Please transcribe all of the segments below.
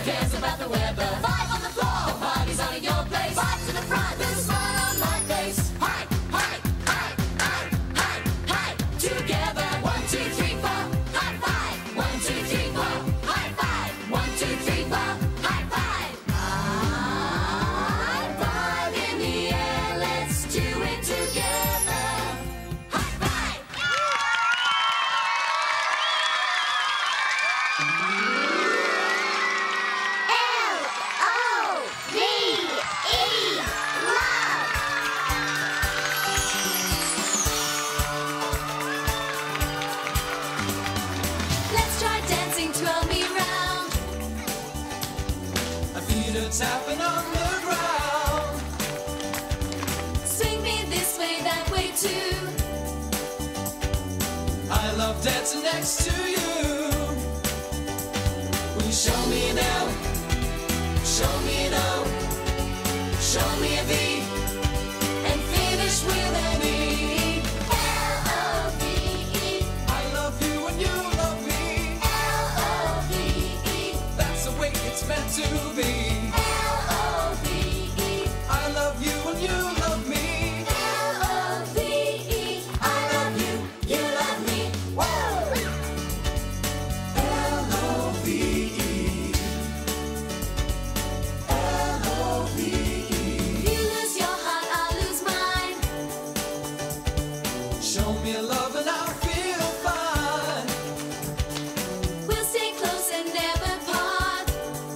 cares about the weather? 5 on the floor. The party's on in your place. 5 to the front. There's a smile on my face. Hi, hi, hi, hi, hi, hi. Together. 1, 2, 3, 4. High five. 1, 2, 3, 4. High five. 1, 2, 3, 4. High five. High five in the air. Let's do it together. High five. Tapping on the ground. Swing me this way, that way too. I love dancing next to you. Will you show me an L? Show me an O. Show me a V. And finish with an E. L-O-V-E. I love you and you love me. L-O-V-E. That's the way it's meant to be. Show me a love and I'll feel fine. We'll stay close and never part.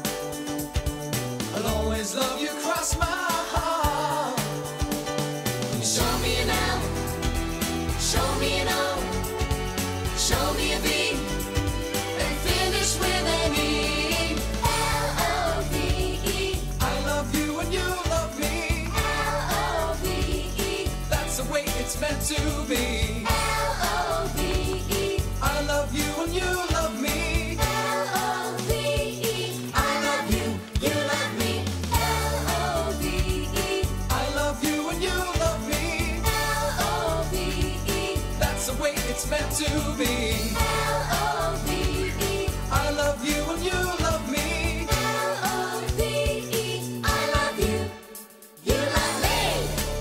I'll always love you, cross my heart. Show me an L. Show me an O. Show me a V. And finish with an E. L-O-V-E. I love you and you love me. L-O-V-E. That's the way it's meant to be. L-O-V-E. I love you and you love me. L-O-V-E. I love you, you love me. L-O-V-E. I love you and you love me. L-O-V-E. That's the way it's meant to be. L-O-V-E. I love you and you love me. L-O-V-E. I love you, you love me.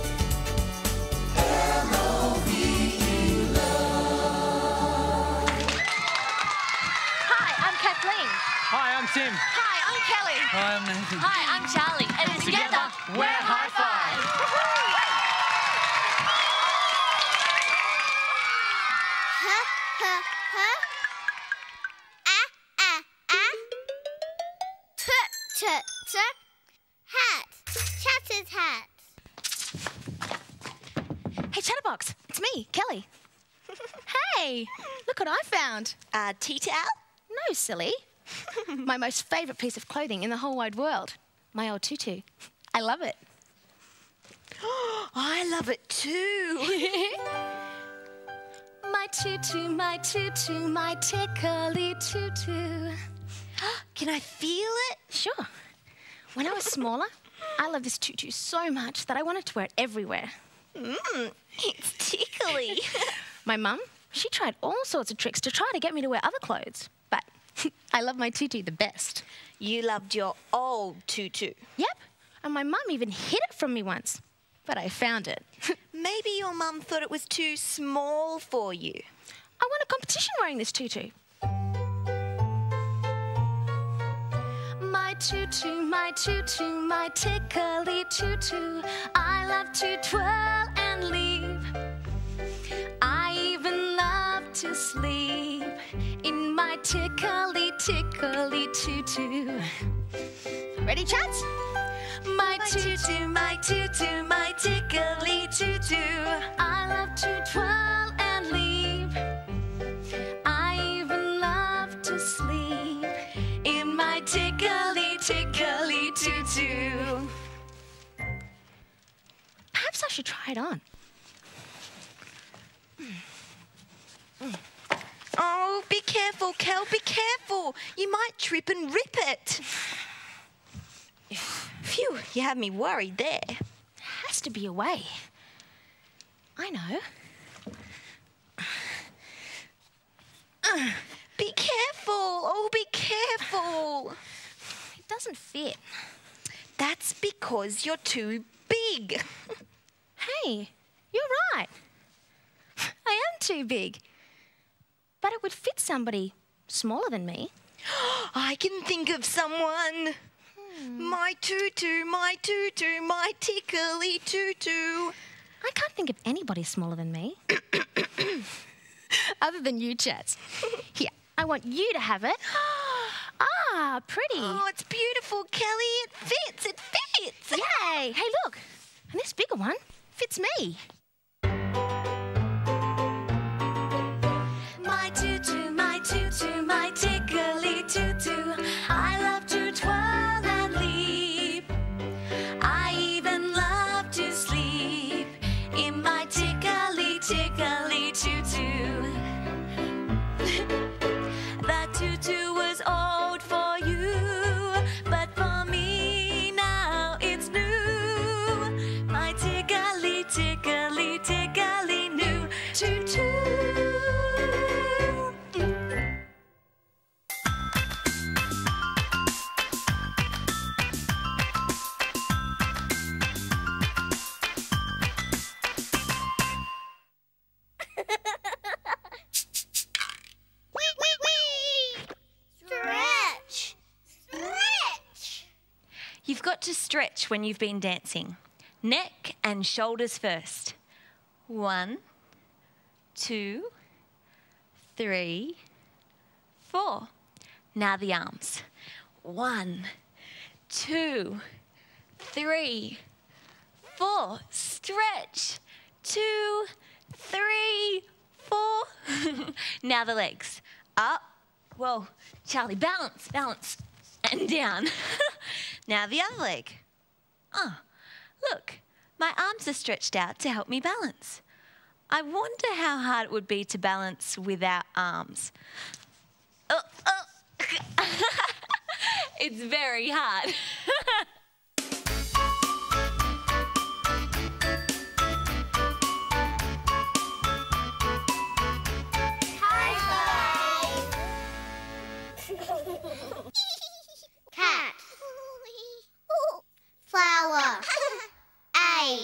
L-O-V-E, love. Hi, I'm Kathleen. Hi, I'm Tim. Hi, I'm Kelly. Hi, I'm Nathan. Hi, I'm Charlie. And together, we're Hi-5. Chatter's hat. Hey, Chatterbox, it's me, Kelly. Hey, look what I found. Tea towel? No, silly. My most favourite piece of clothing in the whole wide world. My old tutu. I love it. I love it too. My tutu, my tutu, my tickly tutu. Can I feel it? Sure. When I was smaller, I loved this tutu so much that I wanted to wear it everywhere. It's tickly. My mum, she tried all sorts of tricks to try to get me to wear other clothes, but I love my tutu the best. You loved your old tutu. Yep, and my mum even hid it from me once, but I found it. Maybe your mum thought it was too small for you. I won a competition wearing this tutu. My tutu, my tutu, my tickly tutu. I love to twirl and leave. I even love to sleep in my tickly, tickly tutu. Ready, chats? My tutu, my tutu, my tickly tutu. I love to twirl and leave. I even love to sleep in my tickly, tickly tutu. Perhaps I should try it on. Oh, be careful, Kel, be careful. You might trip and rip it. Phew, you had me worried there. Has to be a way. I know. Be careful, oh, be careful. doesn't fit. That's because you're too big. Hey, you're right. I am too big. But it would fit somebody smaller than me. I can think of someone. My tutu, my tutu, my tickly tutu. I can't think of anybody smaller than me. Other than you, Chats. Here, I want you to have it. Ah, pretty. Oh, it's beautiful, Kelly. It fits, it fits. Yay! Hey, look. And this bigger one fits me. My tutu, my tutu, my tickly tutu. I love to twirl and leap. I even love to sleep in my tickly, tickly tutu. The tutu was old for you, but for me now it's new. My tickly, tickly, tickly new tutu. Stretch! Stretch! You've got to stretch when you've been dancing. Neck and shoulders first. 1, 2, 3, 4. Now the arms. 1, 2, 3, 4. Stretch. 2, 3, 4. Now the legs. Up. Whoa, Charlie, balance, balance. And down. Now the other leg. Oh, look, my arms are stretched out to help me balance. I wonder how hard it would be to balance without arms. Oh, oh. It's very hard. Cat. Flower. A.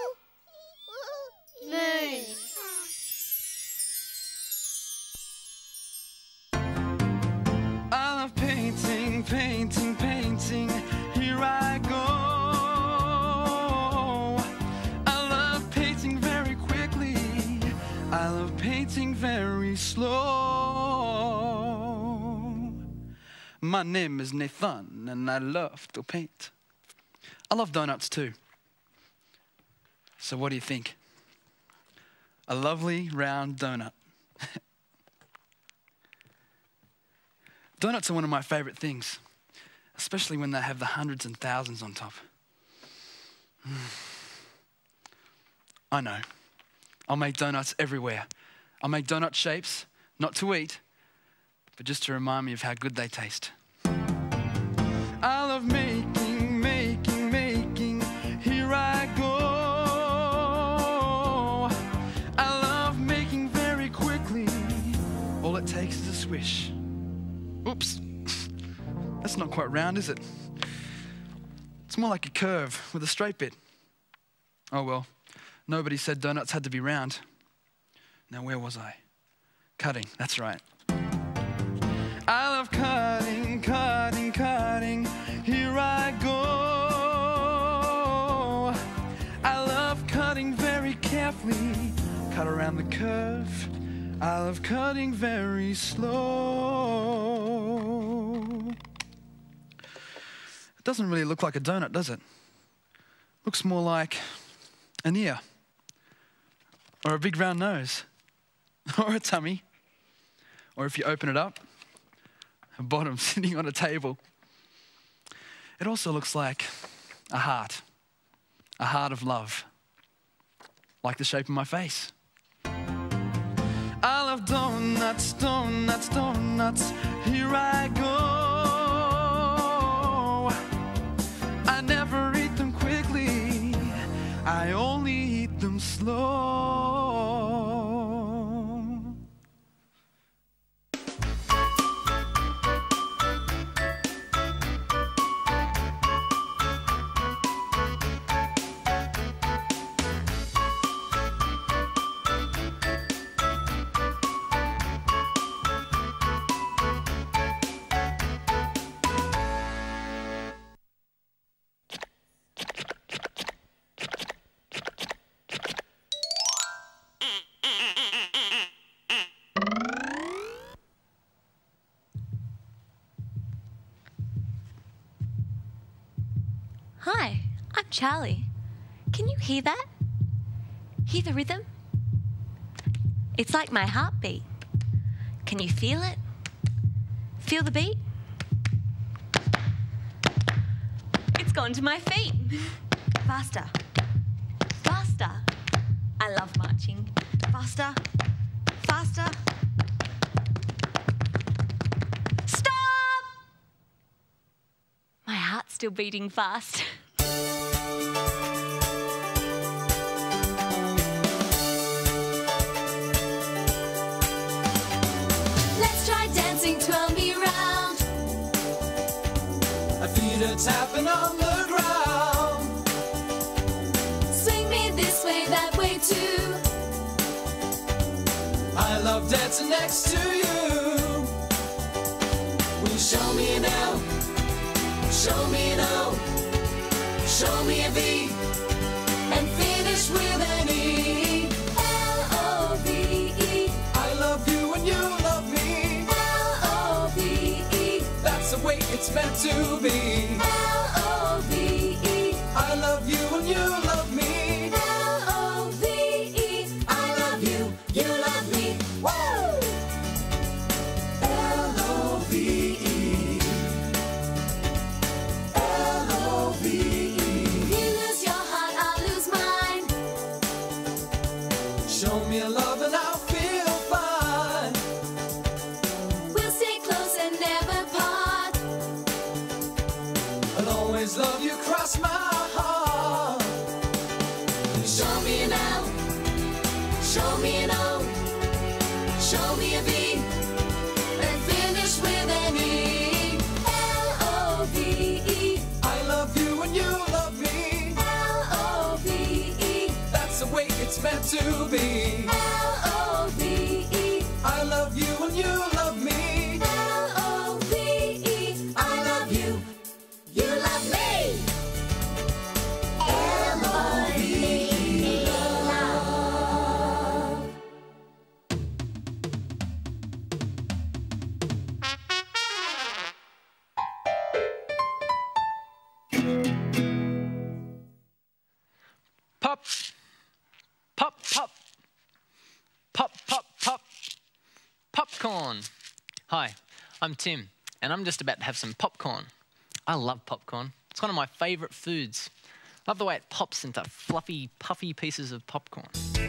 Moon. I love painting, painting, painting. Here I go. I love painting very quickly. I love painting very slow. My name is Nathan, and I love to paint. I love donuts too. So what do you think? A lovely round donut. Donuts are one of my favorite things, especially when they have the hundreds and thousands on top. I know. I'll make donuts everywhere. I'll make donut shapes, not to eat, but just to remind me of how good they taste. I love making, making, making. Here I go. I love making very quickly. All it takes is a swish. Oops, that's not quite round, is it? It's more like a curve with a straight bit. Oh well, nobody said donuts had to be round. Now where was I? Cutting, that's right. I love cutting, cutting, cutting. Here I go. I love cutting very carefully. Cut around the curve. I love cutting very slow. It doesn't really look like a donut, does it? Looks more like an ear, or a big round nose, or a tummy, or if you open it up, a bottom sitting on a table. It also looks like a heart of love, like the shape of my face. I love donuts, donuts, donuts. Here I go. I never eat them quickly. I only eat them slow. Hi, I'm Charlie. Can you hear that? Hear the rhythm? It's like my heartbeat. Can you feel it? Feel the beat? It's gone to my feet. Faster. Faster. I love marching. Faster. Faster. Stop! My heart's still beating fast. Let's try dancing, twirl me round. My feet are tapping on the ground. Swing me this way, that way too. I love dancing next to you. Will you show me an L? Show me an O. Show me a V. And finish with an E. L-O-V-E. I love you and you love me. L-O-V-E. That's the way it's meant to be. L-O-V-E. I love you and you love me. L-O-V-E. I love you, you love me. Woo! L-O-V-E. L-O-V-E. You lose your heart, I'll lose mine. Show me a love and I'll feel fine. We'll stay close and never part. I'll always love you, cross my heart. Show me an L. Show me an O. Show me a V. And finish with an E. L-O-V-E. I love you and you love me. L-O-V-E. That's the way it's meant to be. L-O-V-E. I love you and you love me. L-O-V-E. I love you, you love me. L-O-V-E. Love. Pop, pop, pop, pop, pop, pop, popcorn. Hi, I'm Tim, and I'm just about to have some popcorn. I love popcorn. It's one of my favourite foods. Love the way it pops into fluffy, puffy pieces of popcorn.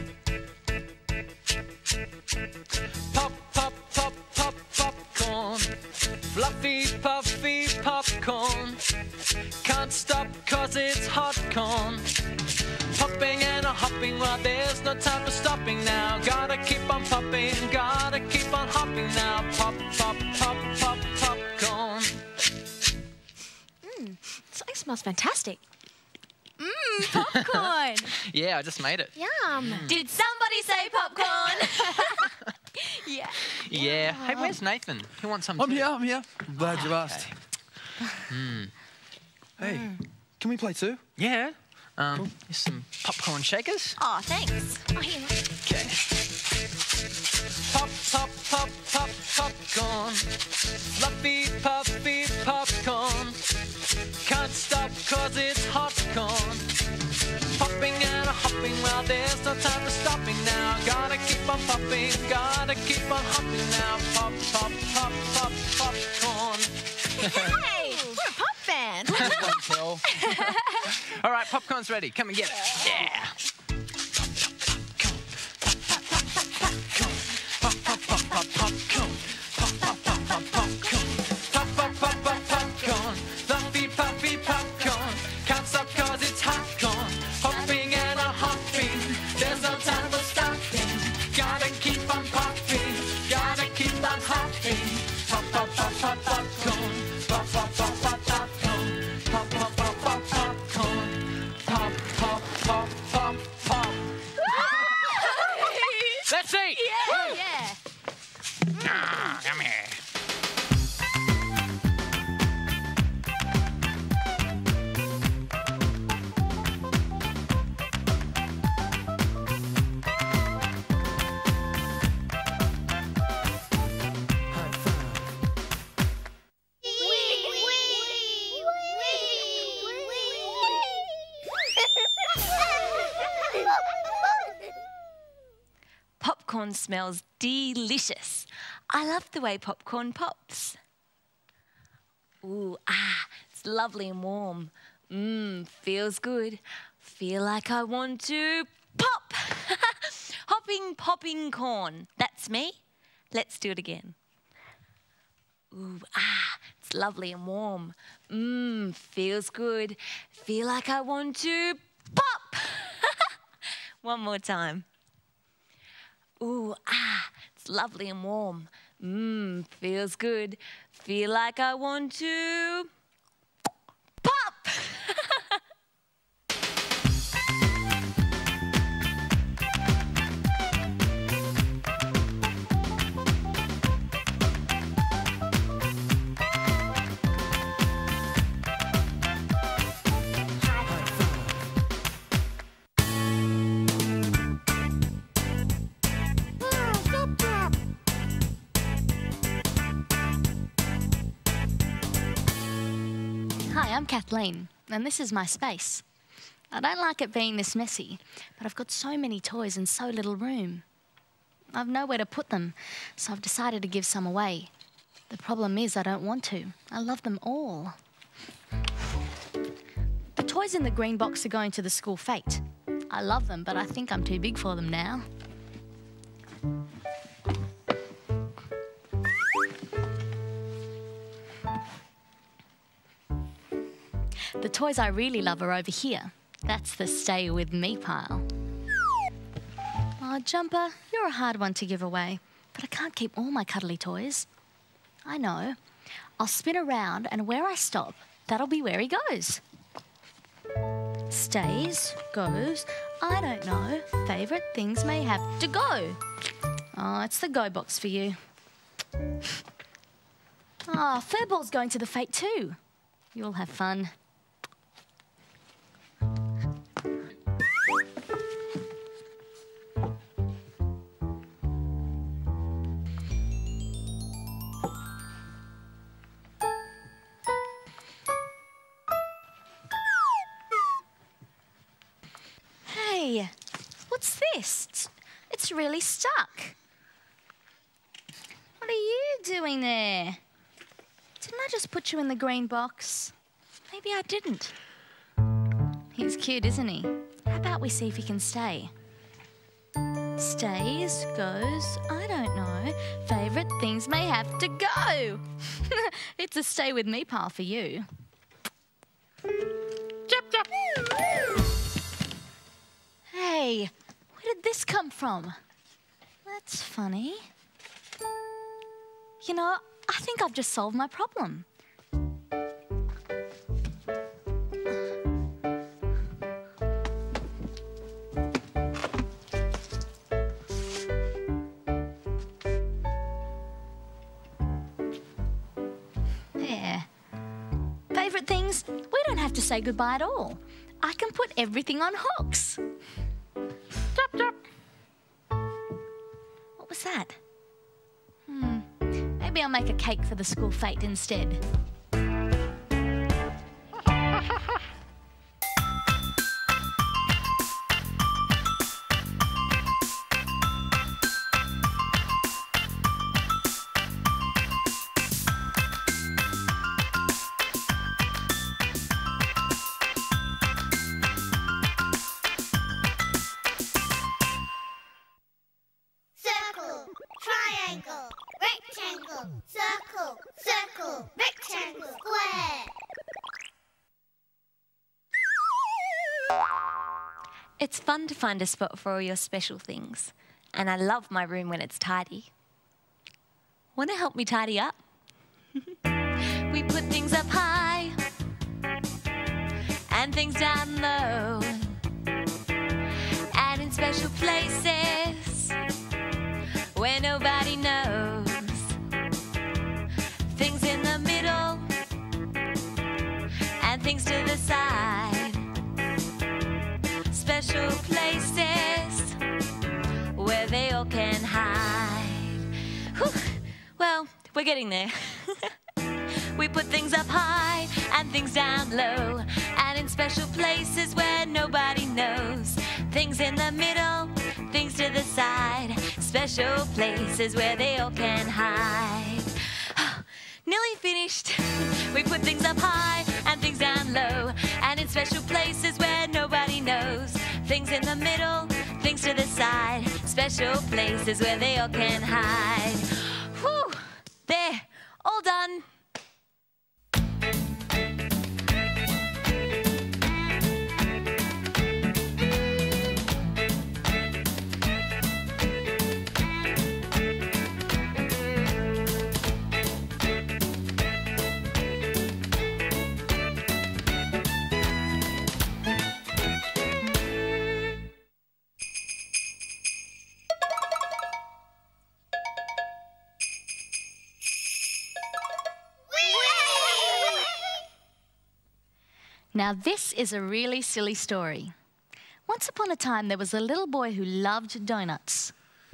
Pop, pop, pop, pop, popcorn. Fluffy, puffy popcorn. Can't stop 'cause it's hot corn. Popping and a hopping, well, there's no time for stopping now. Gotta keep on popping, gotta keep on hopping now. Pop, pop, pop, pop, popcorn. It smells fantastic. Popcorn. Yeah, I just made it. Yum. Did somebody say popcorn? Yeah. Yeah. Hey, where's Nathan? He wants some I'm too. here, I'm here. Glad you asked. Hey, can we play too? Yeah. Here's some popcorn shakers. Oh, thanks. Oh, here. Okay. Pop, pop, pop, pop, popcorn. Fluffy, puffy popcorn. Can't stop 'cause it's hot corn. Popping and a hopping, well, there's no time for stopping now. Gotta keep on popping, gotta keep on hopping now. Pop, pop, pop, pop, popcorn. Hey, we're a pop band. All right, popcorn's ready. Come and get it. Yeah. Pop, pop, pop, pop, popcorn. Pop, pop, pop, pop, popcorn. Pop, pop, pop, pop, popcorn. Fluffy, puffy popcorn. Can't stop 'cause it's hot corn. Hopping and a hopping. There's no time for stopping. Gotta keep on popping. Gotta keep on hopping. Pop, pop, pop, pop, popcorn. Pop, pop, pop, pop, popcorn. Pop, pop, pop, pop, popcorn. Pop, pop, pop, pop, popcorn smells delicious. I love the way popcorn pops. Ooh, it's lovely and warm. Feels good. Feel like I want to pop. Hopping, popping corn. That's me. Let's do it again. Ooh, it's lovely and warm. Feels good. Feel like I want to pop. One more time. Ooh, it's lovely and warm. Feels good. Feel like I want to pop. Hi, I'm Kathleen, and this is my space. I don't like it being this messy, but I've got so many toys and so little room. I've nowhere to put them, so I've decided to give some away. The problem is I don't want to. I love them all. The toys in the green box are going to the school fete. I love them, but I think I'm too big for them now. The toys I really love are over here. That's the stay with me pile. Oh, Jumper, you're a hard one to give away, but I can't keep all my cuddly toys. I know. I'll spin around, and where I stop, that'll be where he goes. Stays, goes, I don't know. Favourite things may have to go. Oh, it's the go box for you. Oh, Furball's going to the fete too. You'll have fun. Hey, what's this? It's really stuck. What are you doing there? Didn't I just put you in the green box? Maybe I didn't. He's cute, isn't he? How about we see if he can stay? Stays, goes, I don't know. Favourite things may have to go. It's a stay with me pile for you. Hey, where did this come from? That's funny. You know, I think I've just solved my problem. There. Favourite things? We don't have to say goodbye at all. I can put everything on hooks. Chop, chop. What was that? Maybe I'll make a cake for the school fete instead. Circle, triangle, rectangle, circle, circle, rectangle, square. It's fun to find a spot for all your special things, and I love my room when it's tidy. Want to help me tidy up? We put things up high and things down low, and in special places where nobody knows. Things in the middle and things to the side. Special places where they all can hide. Whew. Well, we're getting there. We put things up high and things down low, and in special places where nobody knows. Things in the middle, things to the side. special places where they all can hide. Nearly finished. We put things up high and things down low, and in special places where nobody knows. Things in the middle, things to the side, special places where they all can hide. Whew, there, all done. Now this is a really silly story. Once upon a time there was a little boy who loved donuts.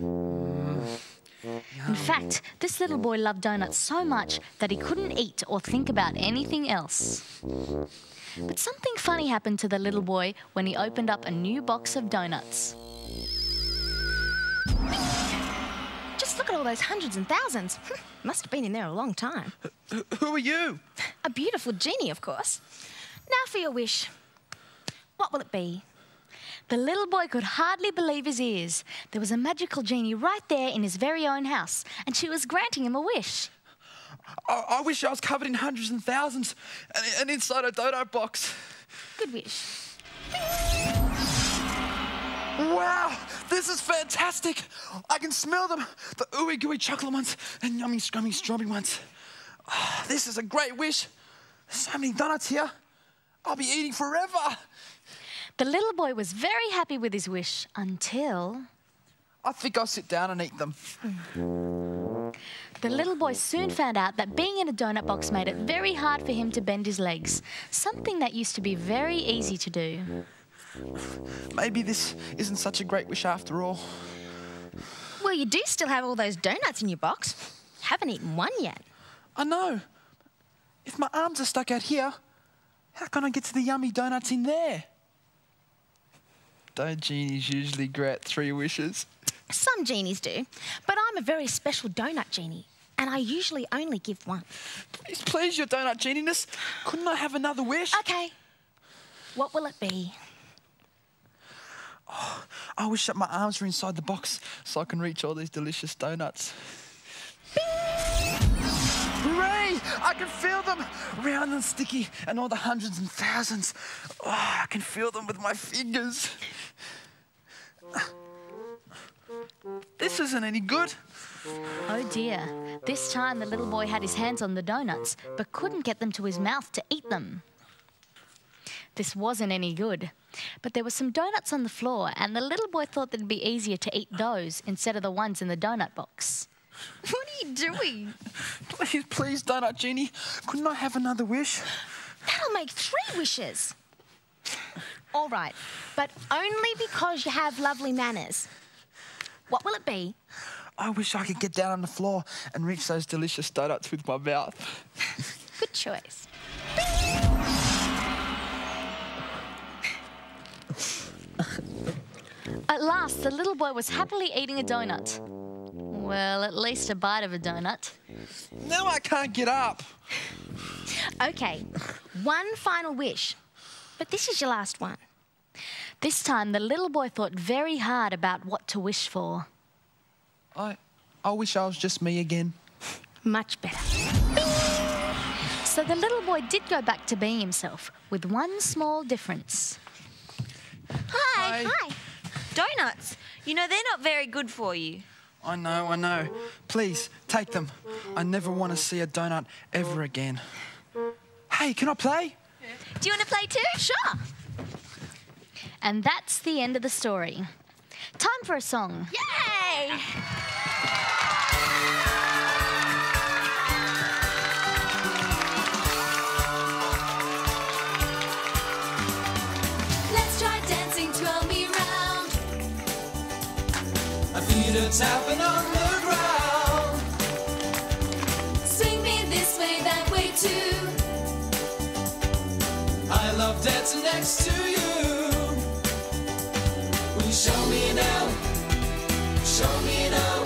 In fact, this little boy loved donuts so much that he couldn't eat or think about anything else. But something funny happened to the little boy when he opened up a new box of donuts. Just look at all those hundreds and thousands. Must have been in there a long time. Who are you? A beautiful genie, of course. Now for your wish. What will it be? The little boy could hardly believe his ears. There was a magical genie right there in his very own house, and she was granting him a wish. I wish I was covered in hundreds and thousands and inside a donut box. Good wish. Wow, this is fantastic. I can smell them. The ooey gooey chocolate ones and yummy scrummy strawberry ones. Oh, this is a great wish. There's so many donuts here. I'll be eating forever. The little boy was very happy with his wish until... I think I'll sit down and eat them. The little boy soon found out that being in a donut box made it very hard for him to bend his legs, something that used to be very easy to do. Maybe this isn't such a great wish after all. Well, you do still have all those donuts in your box. Haven't eaten one yet. I know. If my arms are stuck out here, how can I get to the yummy donuts in there? Don't genies usually grant 3 wishes? Some genies do, but I'm a very special donut genie, and I usually only give one. Please, your donut geniness. Couldn't I have another wish? Okay. What will it be? Oh, I wish that my arms were inside the box so I can reach all these delicious donuts. Hooray! I can feel them! Round and sticky, and all the hundreds and thousands. Oh, I can feel them with my fingers. This isn't any good. Oh dear. This time the little boy had his hands on the donuts, but couldn't get them to his mouth to eat them. This wasn't any good. But there were some donuts on the floor, and the little boy thought that it'd be easier to eat those instead of the ones in the donut box. What are you doing? Please, donut genie. Couldn't I have another wish? That'll make 3 wishes. All right, but only because you have lovely manners. What will it be? I wish I could get down on the floor and reach those delicious donuts with my mouth. Good choice. At last, the little boy was happily eating a donut. Well, at least a bite of a donut. Now I can't get up. Okay, one final wish, but this is your last one. This time, the little boy thought very hard about what to wish for. I wish I was just me again. Much better. So the little boy did go back to being himself, with one small difference. Hi. Hi. Donuts. You know, they're not very good for you. I know. Please, take them. I never want to see a donut ever again. Hey, can I play? Do you want to play too? Sure. And that's the end of the story. Time for a song. Yay! Let's try dancing, twirl me round. My feet are tapping on the ground. Swing me this way, that way too. I love dancing next to you. Will you show me now? Show me now.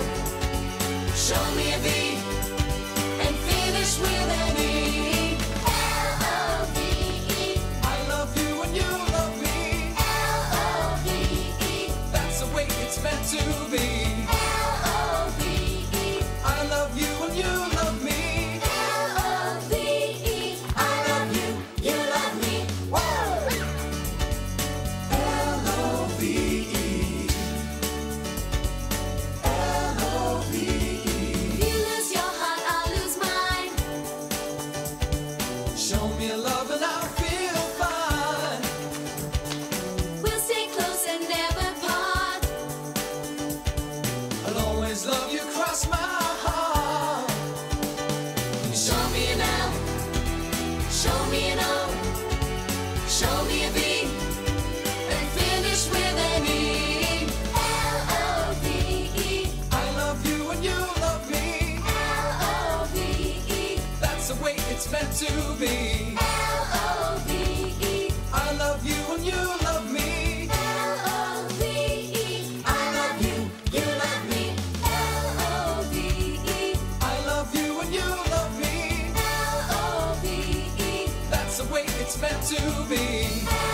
Show me an L, show me an O, show me a V, and finish with an E. L-O-V-E. I love you and you love me. L-O-V-E. That's the way it's meant to be. L-O-V-E. I love you and you love me. L-O-V-E. I love you, you love me. L-O-V-E. I love you and you love me. L-O-V-E. That's the way it's meant to be.